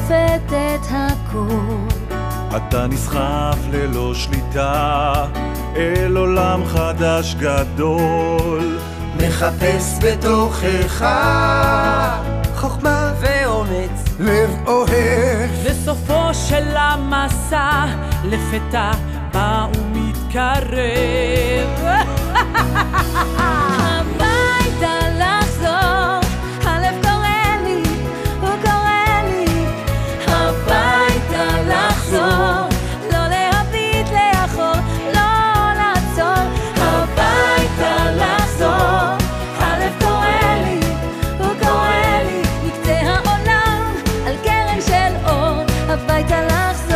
שורפת את הכל. אתה נסחף ללא שליטה אל עולם חדש גדול. מחפש בתוכך חוכמה ואומץ, לב אוהב. לסופו של המסע לפתע בא ומתקרב. הביתה לחזור, הלב קורא לי, הוא קורא לי. הביתה לחזור, לא להביט לאחור, לא לעצור. הביתה לחזור, הלב קורא לי, הוא קורא לי. מקצה העולם על קרן של אור, הביתה לחזור.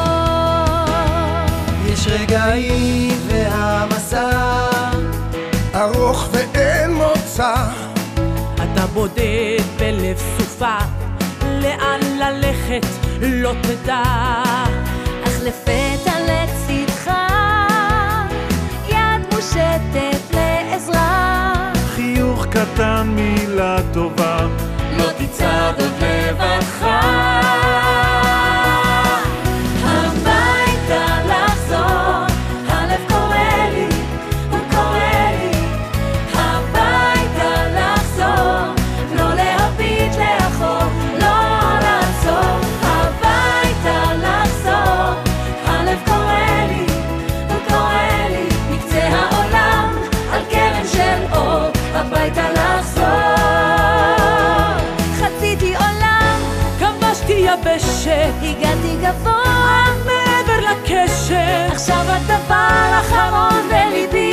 יש רגעים והמסע ארוך ואין מוצא. אתה בודד בלב סופה, לאן ללכת לא תדע. אך לפתע לצדך יד מושטת לעזרה. חיוך קטן, מילה טובה, לא תצעד עוד לבדך. הביתה לחזור, הלב קורא לי, הוא קורא לי. הביתה לחזור, לא להביט לאחור, לא לעצור. הביתה לחזור, הלב קורא לי, הוא קורא לי. מקצה העולם על קרן של אור, הביתה לחזור. חציתי עולם, כבשתי יבשת, הגעתי גבוה מעבר לקשר. עכשיו הדבר האחרון בליבי